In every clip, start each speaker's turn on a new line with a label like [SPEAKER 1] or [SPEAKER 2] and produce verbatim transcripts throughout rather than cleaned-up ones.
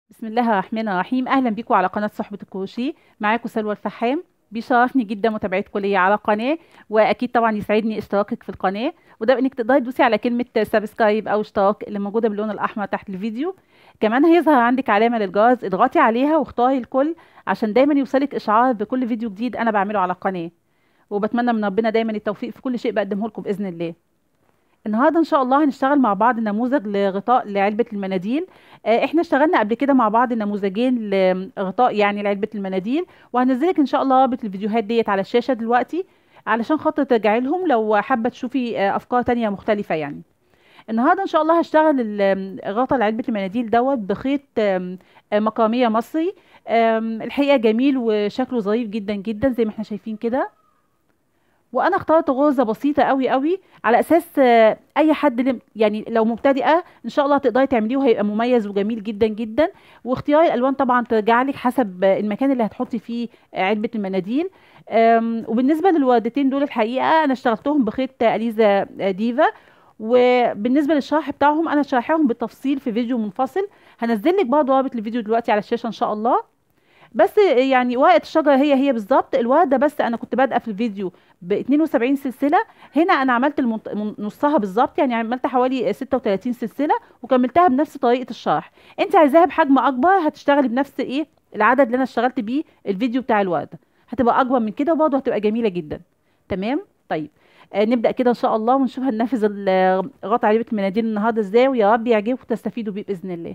[SPEAKER 1] بسم الله الرحمن الرحيم. اهلا بيكم على قناه صحبه الكروشيه. معاكم سلوى الفحام. بيشرفني جدا متابعتكم ليا على القناه، واكيد طبعا يسعدني اشتراكك في القناه، وده انك تقدري تدوسي على كلمه سبسكرايب او اشتراك اللي موجوده باللون الاحمر تحت الفيديو. كمان هيظهر عندك علامه للجرس، اضغطي عليها واختاري الكل عشان دايما يوصلك اشعار بكل فيديو جديد انا بعمله على القناه. وبتمنى من ربنا دايما التوفيق في كل شيء بقدمه لكم باذن الله. النهارده ان شاء الله هنشتغل مع بعض نموذج لغطاء لعلبة المناديل. آه، احنا اشتغلنا قبل كده مع بعض نموذجين لغطاء يعني لعلبة المناديل، وهنزلك ان شاء الله رابط الفيديوهات ديت على الشاشة دلوقتي علشان خاطر ترجعي لهم لو حابة تشوفي آه، افكار تانية مختلفة يعني. النهارده ان شاء الله هشتغل ال- غطا لعلبة المناديل دوت بخيط آم، آه، مقامية مصري. آم، الحقيقة جميل وشكله ظريف جدا جدا زي ما احنا شايفين كده. وانا اخترت غرزه بسيطه قوي قوي على اساس آه، اي حد لم- يعني لو مبتدئه ان شاء الله تقدري تعمليه وهيبقى مميز وجميل جدا جدا. واختيار الالوان طبعا ترجع لك حسب آه، المكان اللي هتحطي فيه آه، علبه المناديل. آم، وبالنسبه للوردتين دول الحقيقه انا اشتغلتهم بخيط آه، اليزا آه، ديفا. وبالنسبه للشرح بتاعهم انا شارحاهم بالتفصيل في فيديو منفصل. هنزل لك برضه رابط الفيديو دلوقتي على الشاشه ان شاء الله. بس يعني ورقه الشجره هي هي بالظبط الورده، بس انا كنت بادئه في الفيديو ب اتنين وسبعين سلسله. هنا انا عملت المنط... من- نصها بالظبط، يعني عملت حوالي ستة وتلاتين سلسله وكملتها بنفس طريقه الشرح. انت عايزاها بحجم اكبر هتشتغلي بنفس ايه العدد اللي انا اشتغلت بيه الفيديو بتاع الورده. هتبقى اكبر من كده وبرضه هتبقى جميله جدا. تمام. طيب. آه نبدا كده ان شاء الله ونشوف هننفذ ال- غطا علبه المناديل النهارده ازاي، ويا رب يعجبكم وتستفيدوا بيه باذن الله.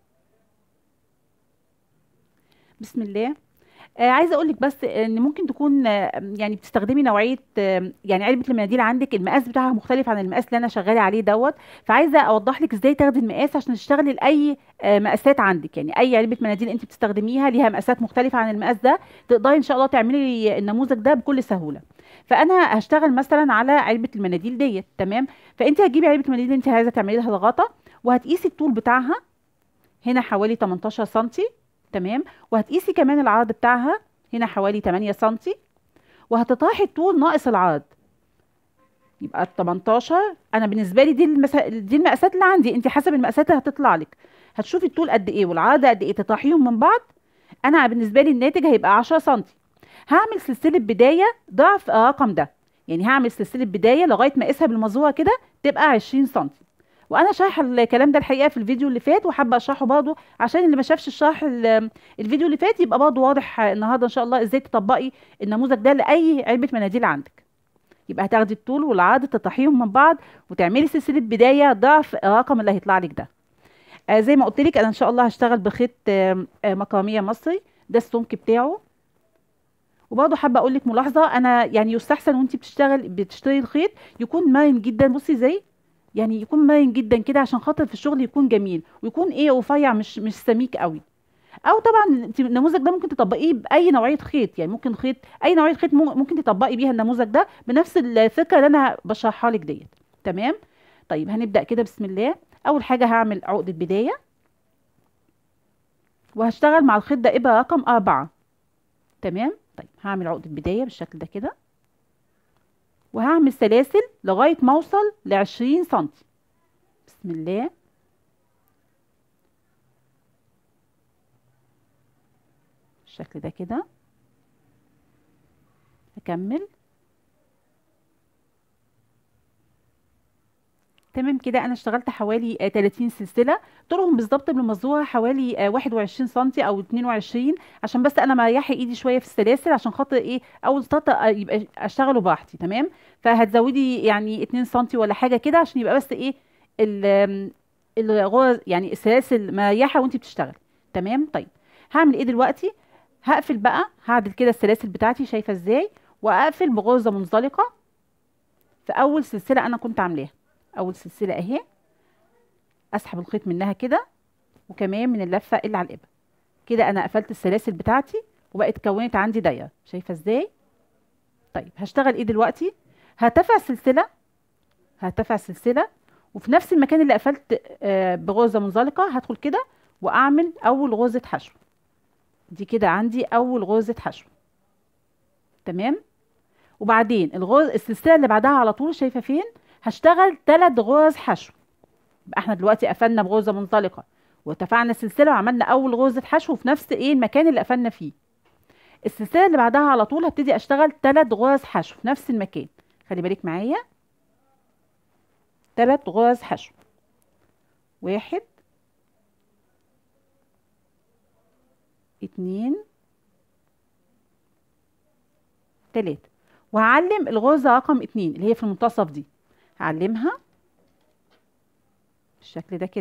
[SPEAKER 1] بسم الله. آه عايزه اقول لك بس ان ممكن تكون آه يعني بتستخدمي نوعيه آه يعني علبه المناديل عندك المقاس بتاعها مختلف عن المقاس اللي انا شغاله عليه دوت. فعايزه اوضح لك ازاي تاخدي المقاس عشان تشتغلي لاي آه مقاسات عندك، يعني اي علبه مناديل انت بتستخدميها ليها مقاسات مختلفه عن المقاس ده. تقدري ان شاء الله تعملي النموذج ده بكل سهوله. فانا هشتغل مثلا على علبه المناديل ديت. تمام. فانت هتجيبي علبه المناديل اللي انت عايزه تعملي لها الغطا، وهتقيسي الطول بتاعها. هنا حوالي تمنتاشر سنتي. تمام. وهتقيسي كمان العرض بتاعها. هنا حوالي تمانية سنتي. وهتطرحي الطول ناقص العرض. يبقى ال تمنتاشر انا بالنسبه لي دي المسا... دي المقاسات اللي عندي، انت حسب المقاسات اللي هتطلع لك. هتشوفي الطول قد ايه والعرض قد ايه تطرحيهم من بعض. انا بالنسبه لي الناتج هيبقى عشرة سنتي. هعمل سلسله بدايه ضعف الرقم ده. يعني هعمل سلسله بدايه لغايه ما اقيسها بالمزوره كده تبقى عشرين سنتي. وانا شارحه الكلام ده الحقيقه في الفيديو اللي فات، وحابه اشرحه برضه عشان اللي ما شافش الشرح ال- الفيديو اللي فات يبقى برضه واضح النهارده ان شاء الله ازاي تطبقي النموذج ده لاي علبه مناديل عندك. يبقى هتاخدي الطول والعرض تطرحيهم من بعض وتعملي سلسله بدايه ضعف الرقم اللي هيطلع لك ده. آه زي ما قلت لك انا ان شاء الله هشتغل بخيط آه آه مكرميه مصري. ده السمك بتاعه. وبرضه حابه اقول لك ملاحظه، انا يعني يستحسن وانت بتشتغل بتشتري الخيط يكون مرن جدا، بصي زي يعني يكون مرن جدا كده عشان خاطر في الشغل يكون جميل ويكون ايه رفيع مش مش سميك قوي. او طبعا انت النموذج ده ممكن تطبقيه باي نوعيه خيط، يعني ممكن خيط اي نوعيه خيط مم- ممكن تطبقي بيها النموذج ده بنفس الفكره اللي انا بشرحها لك ديت. تمام. طيب هنبدا كده بسم الله. اول حاجه هعمل عقده بدايه، وهشتغل مع الخيط ده ابره رقم أربعة. تمام. طيب هعمل عقده بدايه بالشكل ده كده، وهعمل سلاسل لغايه ما اوصل ل عشرين سنتي. بسم الله. بالشكل ده كده. هكمل. تمام كده انا اشتغلت حوالي آه، تلاتين سلسله. طولهم بالظبط بالمزوره حوالي آه، واحد وعشرين سنتي او اتنين وعشرين، عشان بس انا مريحه ايدي شويه في السلاسل عشان خاطر ايه اول سطر آه، يبقى اشتغله براحتي. تمام. فهتزودي يعني اتنين سنتي ولا حاجه كده عشان يبقى بس ايه ال- آم، الغرز يعني السلاسل مريحه وانت بتشتغلي. تمام. طيب هعمل ايه دلوقتي؟ هقفل بقى، هعدل كده السلاسل بتاعتي شايفه ازاي، واقفل بغرزه منزلقه في اول سلسله انا كنت عاملاها. اول سلسله اهي، اسحب الخيط منها كده وكمان من اللفه اللي على الابره. كده انا قفلت السلاسل بتاعتي وبقت كونت عندي دايره شايفه ازاي. طيب هشتغل ايه دلوقتي؟ هرتفع سلسله. هرتفع سلسله وفي نفس المكان اللي قفلت آه بغرزه منزلقه هدخل كده واعمل اول غرزه حشو. دي كده عندي اول غرزه حشو. تمام. وبعدين الغرز السلسله اللي بعدها على طول شايفه فين؟ هشتغل ثلاث غرز حشو. يبقى احنا دلوقتي قفلنا بغرزه منطلقه، وارتفعنا السلسله وعملنا اول غرزه حشو في نفس ايه المكان اللي قفلنا فيه. السلسله اللي بعدها على طول هبتدي اشتغل ثلاث غرز حشو في نفس المكان. خلي بالك معايا، ثلاث غرز حشو، واحد، اتنين، تلاتة. وهعلم الغرزة رقم اتنين اللي هي في المنتصف دي، هعلمها بالشكل ده كده.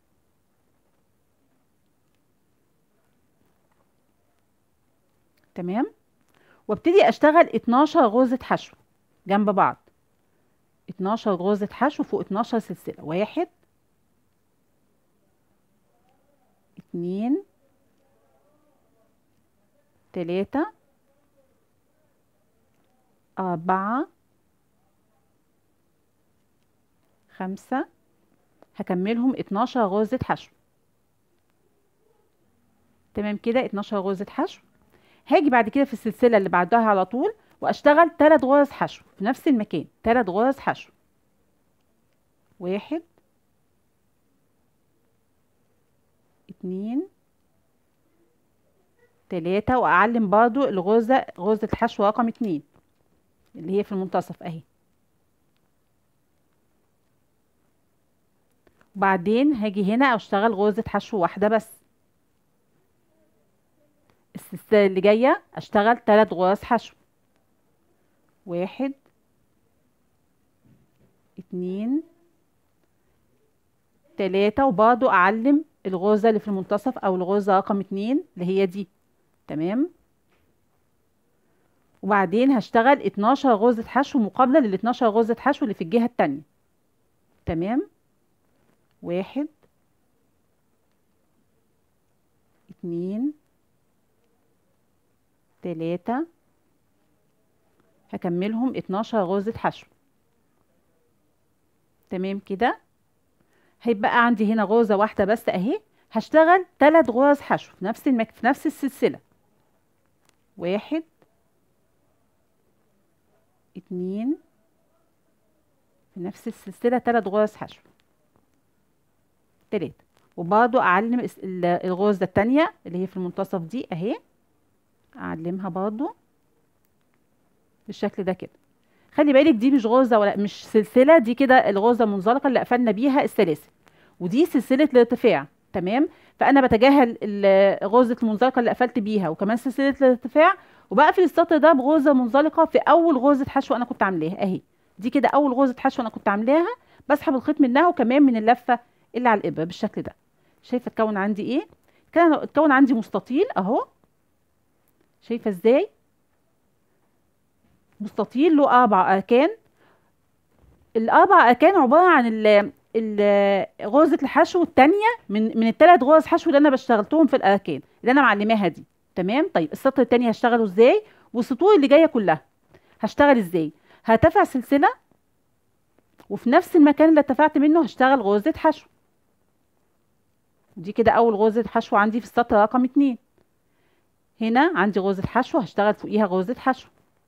[SPEAKER 1] تمام. وابتدي اشتغل اتناشر غرزة حشو جنب بعض، اتناشر غرزة حشو فوق اتناشر سلسلة. واحد، اتنين، تلاتة، أربعة، خمسة. هكملهم اتناشر غرزة حشو. تمام كده، اتناشر غرزة حشو. هاجي بعد كده في السلسلة اللي بعدها على طول واشتغل ثلاث غرز حشو في نفس المكان، ثلاث غرز حشو. واحد، اتنين، تلاتة. واعلم برضو الغرزة غرزة الحشو رقم اتنين اللي هي في المنتصف اهي. وبعدين هاجي هنا اشتغل غرزة حشو واحدة بس. السلسلة اللي جاية اشتغل ثلاث غرز حشو. واحد، اتنين، تلاتة. وبرضو اعلم الغرزة اللي في المنتصف او الغرزة رقم اتنين اللي هي دي. تمام. وبعدين هشتغل اتناشر غرزة حشو مقابلة لل اتناشر غرزة حشو اللي في الجهة التانية. تمام. واحد، اتنين، تلاتة. هكملهم اتناشر غرزة حشو. تمام كده. هيبقى عندي هنا غرزة واحدة بس اهي. هشتغل ثلاث غرز حشو في نفس المك... في نفس السلسلة. واحد، اتنين، في نفس السلسلة ثلاث غرز حشو. تلاتة. وبرضو اعلم الس- ال- الغرزة التانية اللي هي في المنتصف دي اهي، اعلمها برضو بالشكل ده كده. خلي بالك دي مش غرزة ولا مش سلسلة، دي كده الغرزة المنزلقة اللي قفلنا بيها السلاسل، ودي سلسلة الارتفاع. تمام. فانا بتجاهل ال- غرزة المنزلقة اللي قفلت بيها وكمان سلسلة الارتفاع، وبقفل السطر ده بغرزة منزلقة في اول غرزة حشو انا كنت عاملاها اهي. دي كده اول غرزة حشو انا كنت عاملاها، بسحب الخيط منها وكمان من اللفة اللي على الابرة بالشكل ده. شايفة اتكون عندي ايه؟ كده اتكون عندي مستطيل اهو. شايفة ازاي؟ مستطيل له اربع اركان. الاربع اركان عباره عن ال ال- غرزه الحشو الثانيه من من الثلاث غرز حشو اللي انا بشتغلتهم في الاركان اللي انا معلماها دي. تمام. طيب السطر الثاني هشتغله ازاي؟ والسطور اللي جايه كلها هشتغل ازاي؟ هرتفع سلسله وفي نفس المكان اللي ارتفعت منه هشتغل غرزه حشو. دي كده اول غرزه حشو عندي في السطر رقم اتنين. هنا عندي غرزه حشو هشتغل فوقيها غرزه حشو.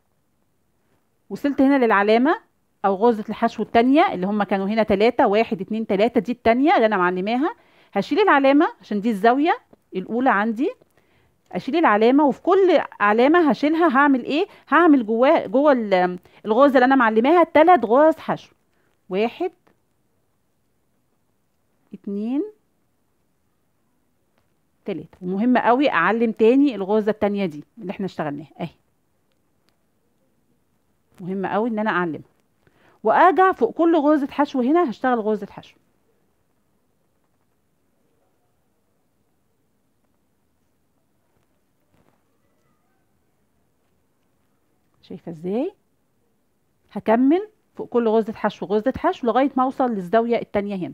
[SPEAKER 1] وصلت هنا للعلامة او غرزة الحشو التانية اللي هم كانوا هنا تلاتة، واحد، اتنين، تلاتة. دي التانية اللي انا معلماها. هشيل العلامة عشان دي الزاوية الاولى عندي. اشيل العلامة وفي كل علامة هشيلها هعمل ايه؟ هعمل جواه جوه ال- الغرزة اللي انا معلماها ثلاث غرز حشو. واحد، اتنين، تلاتة. ومهم قوي اعلم تاني الغرزة التانية دي اللي احنا اشتغلناها اهي. مهم قوي ان انا اعلمها وارجع فوق كل غرزة حشو هنا هشتغل غرزة حشو. شايفة ازاي؟ هكمل فوق كل غرزة حشو غرزة حشو لغاية ما اوصل للزاوية التانية هنا.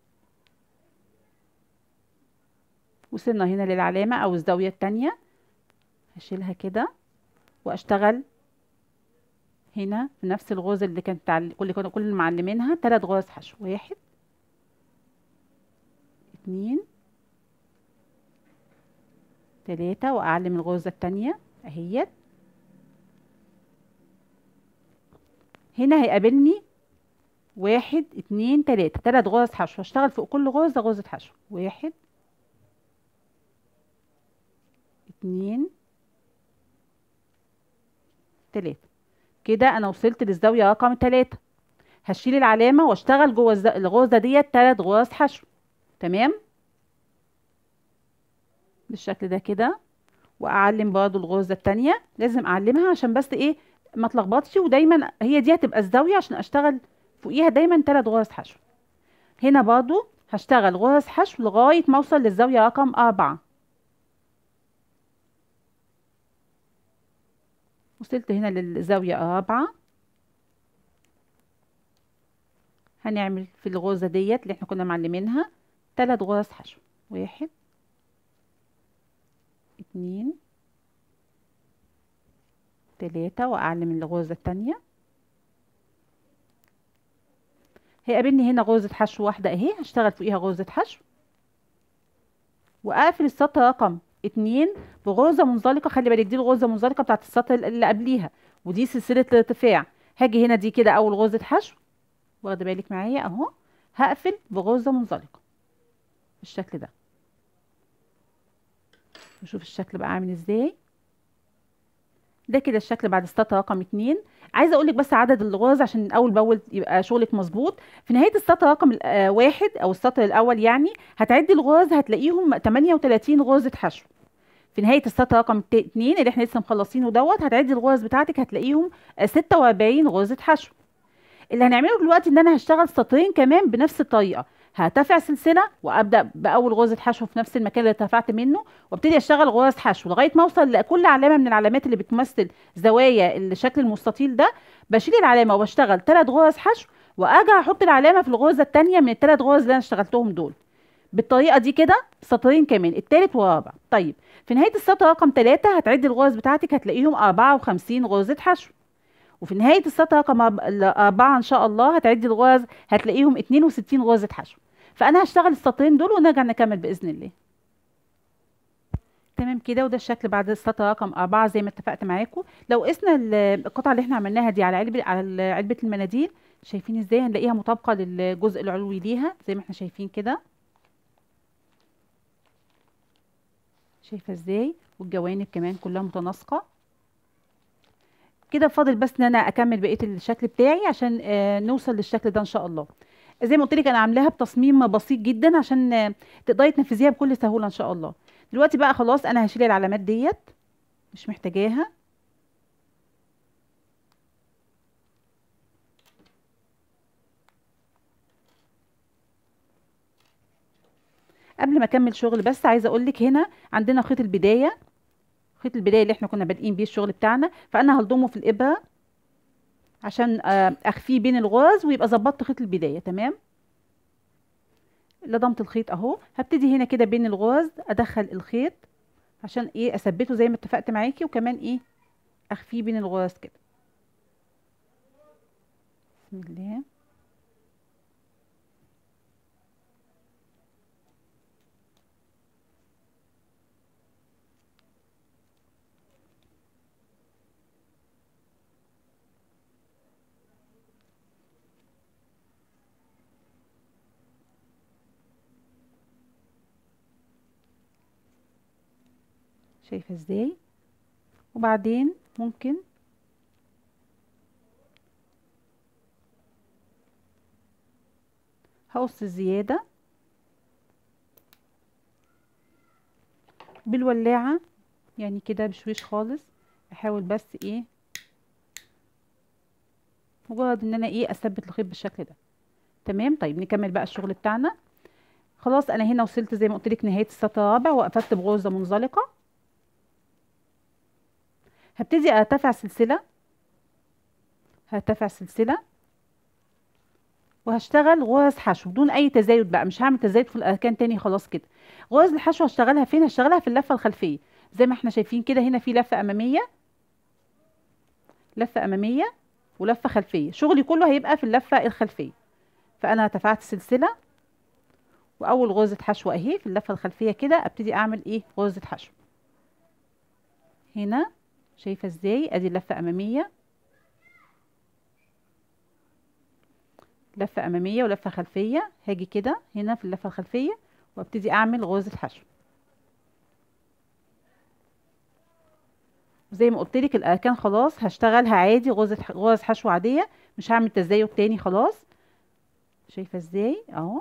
[SPEAKER 1] وصلنا هنا للعلامة او الزاوية التانية. هشيلها كده واشتغل هنا في نفس الغرزة اللي كانت تعل... كل كنا كل معلمينها ثلاث غرز حشو. واحد، اتنين، تلاتة. واعلم الغرزة التانية اهيت. هنا هيقابلني واحد، اتنين، تلاتة، ثلاث غرز حشو. هشتغل فوق كل غرزة غرزة حشو. واحد، اتنين، تلاتة. كده انا وصلت للزاوية رقم تلاتة. هشيل العلامة واشتغل جوه الز- الغرزة ديت تلات غرز حشو. تمام، بالشكل ده كده. واعلم برضو الغرزة التانية، لازم اعلمها عشان بس ايه ما اتلخبطش، ودايما هي دي هتبقى الزاوية عشان اشتغل فوقيها دايما تلات غرز حشو. هنا برضو هشتغل غرز حشو لغاية ما اوصل للزاوية رقم اربعة. وصلت هنا للزاوية الرابعة. هنعمل في الغرزة ديت اللي احنا كنا معلمينها تلات غرز حشو. واحد، اتنين، تلاتة، واعلم الغرزة التانية. هيقابلني هنا غرزة حشو واحدة اهي، هشتغل فوقيها غرزة حشو واقفل السطر رقم اتنين بغرزة منزلقة. خلي بالك دي الغرزة المنزلقة بتاعت السطر اللي قبليها، ودي سلسلة الارتفاع. هاجي هنا دي كده اول غرزة حشو، واخده بالك معايا اهو، هقفل بغرزة منزلقة بالشكل ده. نشوف الشكل بقى عامل ازاي. ده كده الشكل بعد السطر رقم اتنين. عايزه اقول لك بس عدد الغرز عشان اول باول يبقى شغلك مظبوط. في نهايه السطر رقم ال- آه، واحد او السطر الاول يعني هتعدي الغرز هتلاقيهم تمانية وتلاتين غرزه حشو. في نهايه السطر رقم اتنين اللي احنا لسه مخلصينه دوت هتعدي الغرز بتاعتك هتلاقيهم آه، ستة واربعين غرزه حشو. اللي هنعمله دلوقتي ان انا هشتغل سطرين كمان بنفس الطريقه. هرتفع سلسله وابدا باول غرزه حشو في نفس المكان اللي ارتفعت منه، وابتدي اشتغل غرز حشو لغايه ما اوصل لكل علامه من العلامات اللي بتمثل زوايا الشكل المستطيل ده. بشيل العلامه وبشتغل ثلاث غرز حشو، وارجع احط العلامه في الغرزه الثانيه من الثلاث غرز اللي انا اشتغلتهم دول. بالطريقه دي كده سطرين كمان، التالت والرابع. طيب، في نهايه السطر رقم ثلاثة هتعدي الغرز بتاعتك هتلاقيهم اربعة وخمسين غرزه حشو. وفي نهاية السطر رقم أرب- الأربعة إن شاء الله هتعدي الغرز هتلاقيهم اتنين وستين غرزة حشو. فأنا هشتغل السطرين دول ونرجع نكمل بإذن الله. تمام كده، وده الشكل بعد السطر رقم أربعة زي ما اتفقت معاكم. لو قسنا ال- القطعة اللي احنا عملناها دي على علبة على علبة المناديل، شايفين ازاي هنلاقيها مطابقة للجزء العلوي ليها زي ما احنا شايفين كده. شايفة ازاي؟ والجوانب كمان كلها متناسقة. كده فاضل بس ان انا اكمل بقيه الشكل بتاعي عشان آه نوصل للشكل ده ان شاء الله. زي ما قلت لك انا عاملاها بتصميم بسيط جدا عشان آه تقدري تنفذيها بكل سهوله ان شاء الله. دلوقتي بقى خلاص انا هشيل العلامات ديت، مش محتاجاها. قبل ما اكمل شغل بس عايزه اقول لك هنا عندنا خيط البدايه. خيط البدايه اللي احنا كنا بادئين بيه الشغل بتاعنا، فانا هلضمه في الابره عشان آه اخفيه بين الغرز ويبقى ظبطت خيط البدايه. تمام، لضمت الخيط اهو. هبتدي هنا كده بين الغرز ادخل الخيط عشان ايه اثبته زي ما اتفقت معاكي، وكمان ايه اخفيه بين الغرز كده. بسم الله. شايفه ازاي؟ وبعدين ممكن هقص الزياده بالولاعه، يعني كده بشويش خالص. احاول بس ايه مجرد ان انا ايه اثبت الخيط بالشكل ده. تمام، طيب نكمل بقى الشغل بتاعنا. خلاص انا هنا وصلت زي ما قلت لك نهايه السطر الرابع وقفلت بغرزه منزلقه. هبتدي ارتفع سلسله، هرتفع سلسله وهشتغل غرز حشو بدون اي تزايد بقى، مش هعمل تزايد في الاركان تاني خلاص كده. غرز الحشو هشتغلها فين؟ هشتغلها في اللفه الخلفيه زي ما احنا شايفين كده. هنا في لفه اماميه، لفه اماميه ولفه خلفيه. شغلي كله هيبقى في اللفه الخلفيه. فانا ارتفعت سلسله واول غرزه حشو اهي في اللفه الخلفيه كده ابتدي اعمل ايه غرزه حشو هنا. شايفه ازاي؟ ادي لفه اماميه، لفه اماميه ولفه خلفيه. هاجي كده هنا في اللفه الخلفيه وابتدي اعمل غرزه حشو. زي ما قلت لك الاركان خلاص هشتغلها عادي غرزه غرز حشو عاديه، مش هعمل تزايد تاني خلاص. شايفه ازاي اهو.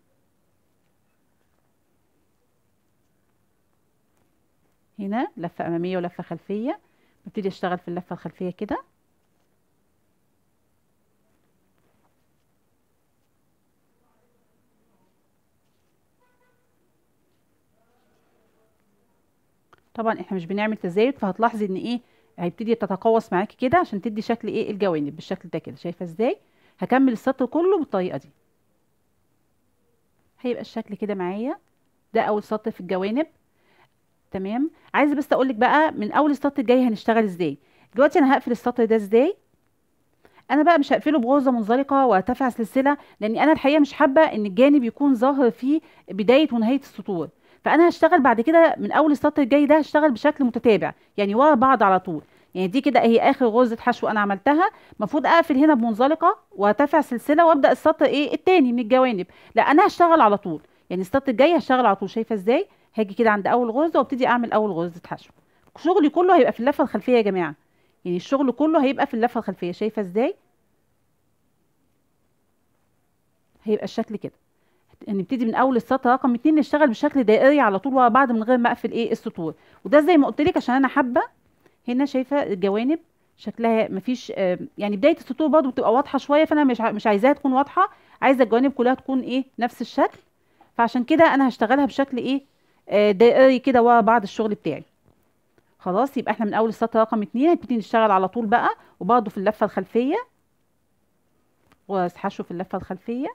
[SPEAKER 1] هنا لفه اماميه ولفه خلفيه، ببتدي اشتغل في اللفه الخلفيه كده. طبعا احنا مش بنعمل تزايد، فهتلاحظي ان ايه هيبتدي تتقوس معاكي كده عشان تدي شكل ايه الجوانب بالشكل ده كده. شايفه ازاي؟ هكمل السطر كله بالطريقه دي، هيبقى الشكل كده معايا. ده اول سطر في الجوانب. تمام. عايزه بس اقول لك بقى من اول السطر الجاي هنشتغل ازاي. دلوقتي انا هقفل السطر ده ازاي. انا بقى مش هقفله بغرزه منزلقه وارتفع سلسله، لاني انا الحقيقه مش حابه ان الجانب يكون ظاهر فيه بدايه ونهايه السطور. فانا هشتغل بعد كده من اول السطر الجاي ده هشتغل بشكل متتابع، يعني ورا بعض على طول. يعني دي كده هي اخر غرزه حشو انا عملتها، المفروض اقفل هنا بمنزلقه وارتفع سلسله وابدا السطر ايه التاني من الجوانب. لا انا هشتغل على طول، يعني السطر الجاي هشتغل على طول. شايفه ازاي؟ هاجي كده عند اول غرزه وابتدي اعمل اول غرزه حشو. شغلي كله هيبقى في اللفه الخلفيه يا جماعه، يعني الشغل كله هيبقى في اللفه الخلفيه. شايفه ازاي؟ هيبقى الشكل كده. نبتدي من اول السطر رقم اتنين نشتغل بشكل دائري على طول ورا بعض من غير ما اقفل ايه السطور. وده زي ما قلت لك عشان انا حابه هنا شايفه الجوانب شكلها مفيش آه، يعني بدايه السطور برضو بتبقى واضحه شويه، فانا مش ع- مش عايزاها تكون واضحه، عايزه الجوانب كلها تكون ايه نفس الشكل. فعشان كده انا هشتغلها بشكل ايه آه، دائري كده ورا بعض الشغل بتاعي. خلاص يبقى احنا من اول السطر رقم اتنين هنبتدي نشتغل على طول بقى، وبرضو في اللفه الخلفيه واسحشه في اللفه الخلفيه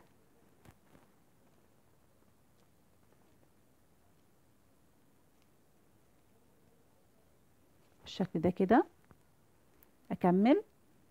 [SPEAKER 1] بالشكل ده كده. اكمل.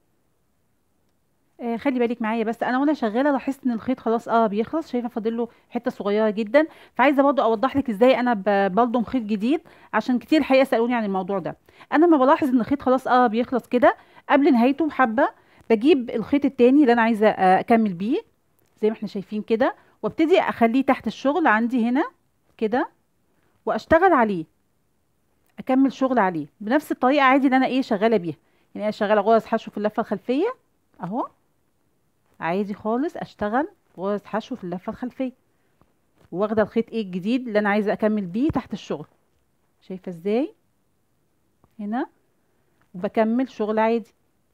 [SPEAKER 1] آه خلي بالك معايا بس انا وانا شغاله لاحظت ان الخيط خلاص اه بيخلص. شايفه فاضل له حته صغيره جدا، فعايزه برضه اوضح لك ازاي انا ب- بلضم خيط جديد، عشان كتير الحقيقه سالوني عن الموضوع ده. انا لما بلاحظ ان الخيط خلاص اه بيخلص كده قبل نهايته بحبه، بجيب الخيط التاني اللي انا عايزه آه، اكمل بيه زي ما احنا شايفين كده، وابتدي اخليه تحت الشغل عندي هنا كده، واشتغل عليه، اكمل شغل عليه بنفس الطريقه عادي اللي انا ايه شغاله بيها. يعني انا شغاله غرز حشو في اللفه الخلفيه اهو، عادي خالص اشتغل غرز حشو في اللفه الخلفيه، واخده الخيط ايه الجديد اللي انا عايزه اكمل بيه تحت الشغل. شايفه ازاي؟ هنا وبكمل شغل عادي.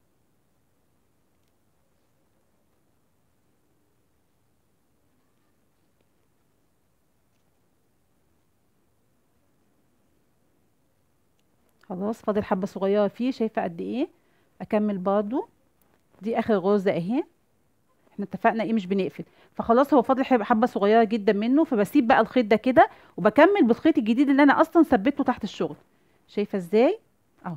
[SPEAKER 1] خلاص فاضل حبه صغيره فيه، شايفه قد ايه. اكمل برضو. دي اخر غرزه اهي، احنا اتفقنا ايه مش بنقفل. فخلاص هو فاضل حب- حبه صغيره جدا منه، فبسيب بقى الخيط ده كده وبكمل بالخيط الجديد اللي انا اصلا ثبته تحت الشغل. شايفه ازاي اهو،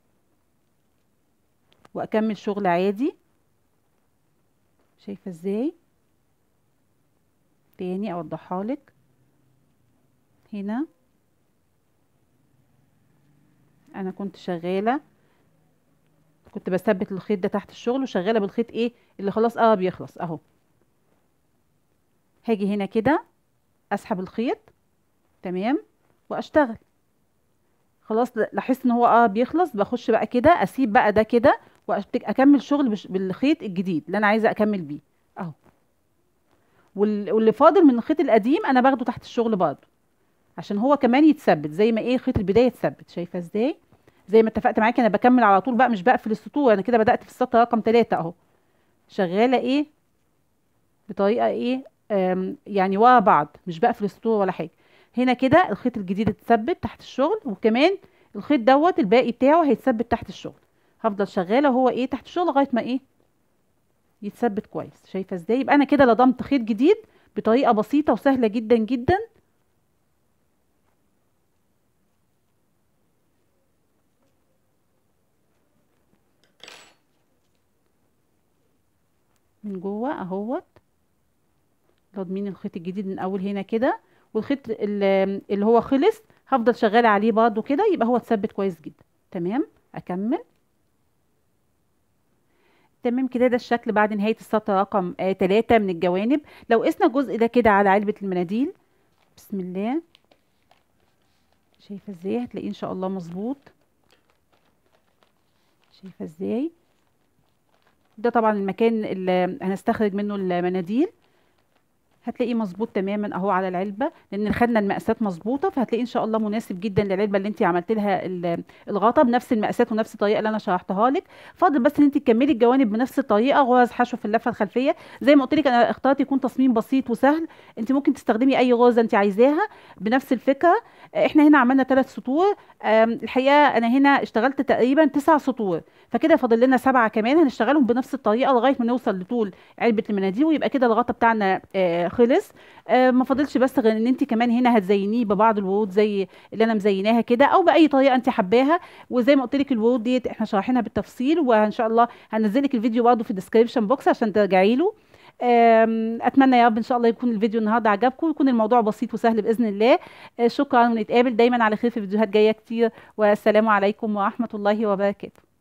[SPEAKER 1] واكمل شغل عادي. شايفه ازاي؟ تاني اوضحها لك. هنا انا كنت شغاله، كنت بثبت الخيط ده تحت الشغل وشغاله بالخيط ايه اللي خلاص اه بيخلص اهو. هاجي هنا كده اسحب الخيط تمام واشتغل. خلاص ل- لاحظت ان هو اه بيخلص، بخش بقى كده اسيب بقى ده كده واكمل شغل بش- بالخيط الجديد اللي انا عايزه اكمل بيه اهو. وال- واللي فاضل من الخيط القديم انا باخده تحت الشغل برضه، عشان هو كمان يتثبت زي ما ايه خيط البدايه يتثبت. شايفه ازاي؟ زي ما اتفقت معاكي انا بكمل على طول بقى، مش بقفل السطور. انا كده بدات في السطر رقم ثلاثة اهو، شغاله ايه بطريقه ايه آم، يعني ورا بعض، مش بقفل السطور ولا حاجه. هنا كده الخيط الجديد اتثبت تحت الشغل، وكمان الخيط دوت الباقي بتاعه هيتثبت تحت الشغل. هفضل شغاله هو ايه تحت الشغل لغايه ما ايه يتثبت كويس. شايفه ازاي؟ يبقى انا كده لضمت خيط جديد بطريقه بسيطه وسهله جدا جدا. من جوه اهوت لاضمين الخيط الجديد من اول هنا كده، والخيط ال- اللي هو خلص هفضل شغاله عليه برضه كده، يبقى هو اتثبت كويس جدا. تمام. اكمل. تمام كده ده الشكل بعد نهاية السطر رقم آه تلاتة من الجوانب. لو قسنا الجزء ده كده على علبة المناديل، بسم الله، شايفة ازاي؟ هتلاقيه ان شاء الله مظبوط. شايفه ازاي؟ ده طبعا المكان اللي هنستخرج منه المناديل. هتلاقيه مظبوط تماما اهو على العلبه، لان خدنا المقاسات مظبوطه، فهتلاقيه ان شاء الله مناسب جدا للعلبه اللي انت عملت لها ال- الغطا بنفس المقاسات ونفس الطريقه اللي انا شرحتها لك. فاضل بس ان انت تكملي الجوانب بنفس الطريقه، غرز حشو في اللفه الخلفيه. زي ما قلت لك انا اخترت يكون تصميم بسيط وسهل، انت ممكن تستخدمي اي غرزه انت عايزاها بنفس الفكره. احنا هنا عملنا ثلاث سطور. آم، الحقيقه انا هنا اشتغلت تقريبا تسع سطور، فكده فاضل لنا سبعه كمان هنشتغلهم بنفس الطريقه لغايه ما نوصل لطول علبه المناديل، ويبقى كده الغطا بتاعنا آه، خلص. آه، ما فاضلش بس غير ان انت كمان هنا هتزينيه ببعض الورود زي اللي انا مزيناها كده، او باي طريقه انت حباها. وزي ما قلت لك الورود ديت احنا شارحينها بالتفصيل، وان شاء الله هنزلك الفيديو برضه في الديسكريبشن بوكس عشان ترجعي له. آم، اتمنى يا رب ان شاء الله يكون الفيديو النهارده عجبكم، ويكون الموضوع بسيط وسهل باذن الله. آه، شكرا، ونتقابل دايما على خير في فيديوهات جايه كتير، والسلام عليكم ورحمه الله وبركاته.